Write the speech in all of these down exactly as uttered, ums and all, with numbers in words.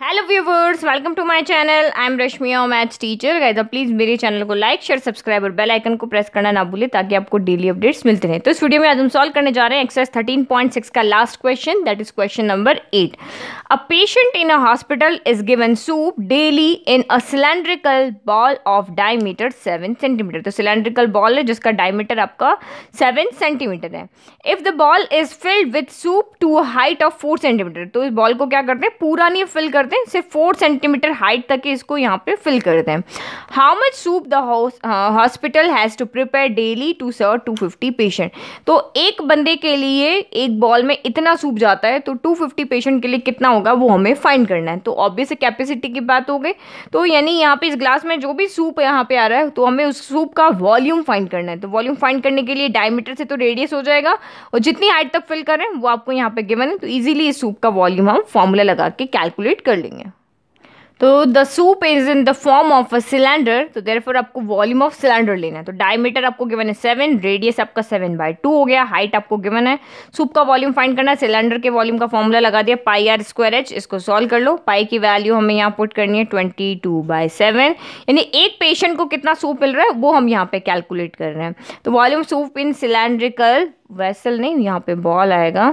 Hello viewers, welcome to my channel. I am Rashmi, और maths teacher. Guys आप please मेरे channel को like share subscribe और bell icon को प्रेस करना ना भूलें ताकि आपको डेली अपडेट्स मिलते रहें। तो इस वीडियो में आज हम सॉल्व करने जा रहे हैं एक्सरसाइज थर्टीन पॉइंट सिक्स का last question, that is question number eight. A patient in a hospital is given soup daily in a cylindrical ball of diameter seven centimetre. तो सिलेंड्रिकल बॉल है जिसका diameter आपका seven centimetre है। If the ball is filled with soup to a height of four centimetre, तो इस ball को क्या करते हैं, पूरा नहीं फिल करते, सिर्फ फोर सेंटीमीटर हाइट तक इसको यहाँ पे फिल करते हैं। How much soup the hospital has to prepare daily to serve two fifty patient. तो एक बंदे के लिए एक बॉल में इतना सूप जाता है, तो टू फिफ्टी पेशेंट के लिए कितना होगा वो हमें फाइंड करना है। तो ऑब्वियस कैपेसिटी की बात हो गई, तो यानी यहाँ पे इस ग्लास में जो भी सूप यहाँ पे आ रहा है तो हमें उस सूप का वॉल्यूम फाइंड करना है। तो वॉल्यूम फाइंड करने के लिए डायमीटर से तो रेडियस हो जाएगा, और जितनी हाइट तक फिल करें वो आपको यहाँ पे गिवन है। तो इजीली इस सूप का वॉल्यूम हम फॉर्मूला लगा के कैलकुलेट कर लेंगे। तो the soup is in the form of a cylinder, तो देयरफॉर आपको वॉल्यूम ऑफ सिलेंडर लेना है। तो डायमीटर आपको गिवन है सेवन, रेडियस आपका सेवन बाई टू हो गया, हाइट आपको गिवन है, सूप का वॉल्यूम फाइंड करना है, सिलेंडर के वॉल्यूम का फॉर्मूला लगा दिया पाई आर स्क्वायर एच। इसको सॉल्व कर लो। पाई की वैल्यू हमें यहाँ पुट करनी है ट्वेंटी टू बाई सेवन, यानी एक पेशेंट को कितना सूप मिल रहा है वो हम यहाँ पे कैलकुलेट कर रहे हैं। तो volume soup in cylindrical vessel, नहीं यहाँ पे बॉल आएगा,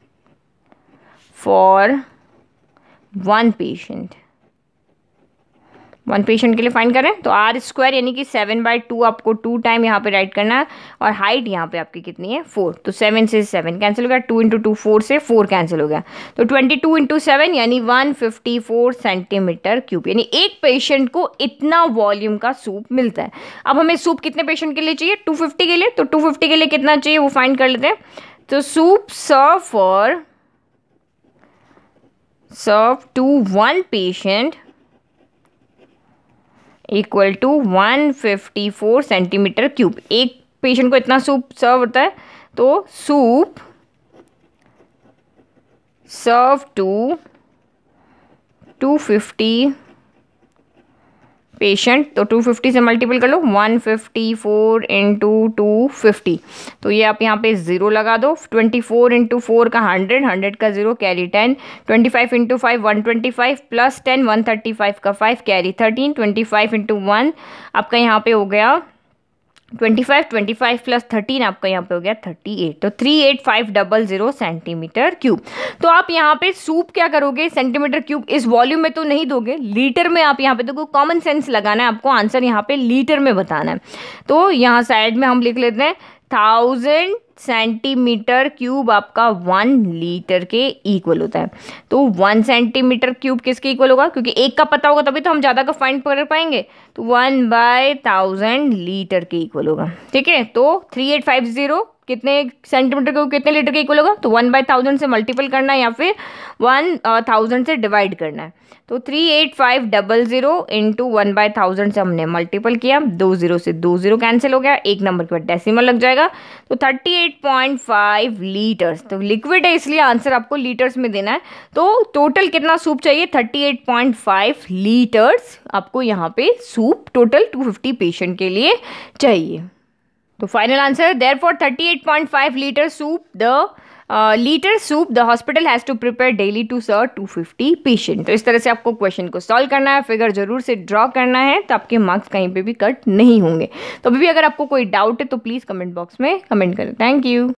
for one patient, one patient के लिए फाइंड करें। तो आर स्क्वायर यानी कि सेवन बाई टू आपको टू टाइम यहाँ पे राइट करना है, और हाइट यहाँ पे आपकी कितनी है, फोर। तो सेवन से सेवन कैंसिल हो गया, टू इंटू टू फोर से फोर कैंसिल हो गया। तो ट्वेंटी टू इंटू सेवन यानी one fifty four centimetre cube, यानी एक पेशेंट को इतना वॉल्यूम का सूप मिलता है। अब हमें सूप कितने पेशेंट के लिए चाहिए, टू फिफ्टी के लिए। तो टू फिफ्टी के लिए कितना चाहिए वो फाइंड कर लेते हैं। तो soup serve for serve to one patient equal to one fifty four centimetre cube. एक पेशेंट को इतना सूप सर्व होता है, तो soup serve to two fifty patient, तो टू फिफ्टी से मल्टीपल कर लो, one fifty four into two fifty, तो ये आप यहाँ पे जीरो लगा दो। ट्वेंटी फोर इंटू फोर का हंड्रेड, हंड्रेड का zero carry ten, twenty five into five one twenty five plus ten one thirty five का five carry thirteen, twenty five into one आपका यहाँ पे हो गया twenty five, twenty five plus thirteen आपका यहाँ पे हो गया थर्टी एट। तो three eight five double zero centimetre cube. तो आप यहाँ पे सूप क्या करोगे, सेंटीमीटर क्यूब इस वॉल्यूम में तो नहीं दोगे, लीटर में आप यहाँ पे देखो, कॉमन सेंस लगाना है आपको, आंसर यहाँ पे लीटर में बताना है। तो यहाँ साइड में हम लिख लेते हैं थाउजेंड सेंटीमीटर क्यूब आपका वन लीटर के इक्वल होता है। तो वन सेंटीमीटर क्यूब किसके इक्वल होगा, क्योंकि एक का पता होगा तभी तो हम ज़्यादा का फाइंड कर पाएंगे। तो वन बाय थाउजेंड लीटर के इक्वल होगा। ठीक है, तो थ्री एट फाइव जीरो कितने सेंटीमीटर क्यूब कितने लीटर के इक्वल होगा, तो वन बाय थाउजेंड से मल्टीपल करना है या फिर वन थाउजेंड से डिवाइड करना है। तो three eight five double zero into one by thousand से हमने मल्टीपल किया, दो जीरो से दो जीरो कैंसिल हो गया, एक नंबर के बाद डेसिमल लग जाएगा। तो thirty eight point five litres, तो लिक्विड है इसलिए आंसर आपको लीटर्स में देना है। तो टोटल कितना सूप चाहिए, thirty eight point five litres आपको यहाँ पे soup total two fifty patient के लिए चाहिए। तो final answer, therefore thirty eight point five litre soup the litre soup the hospital has to prepare daily to serve two fifty patient. तो इस तरह से आपको क्वेश्चन को सॉल्व करना है, फिगर जरूर से ड्रॉ करना है, तो आपके मार्क्स कहीं पे भी कट नहीं होंगे। तो अभी भी अगर आपको कोई डाउट है तो प्लीज़ कमेंट बॉक्स में कमेंट करें। Thank you.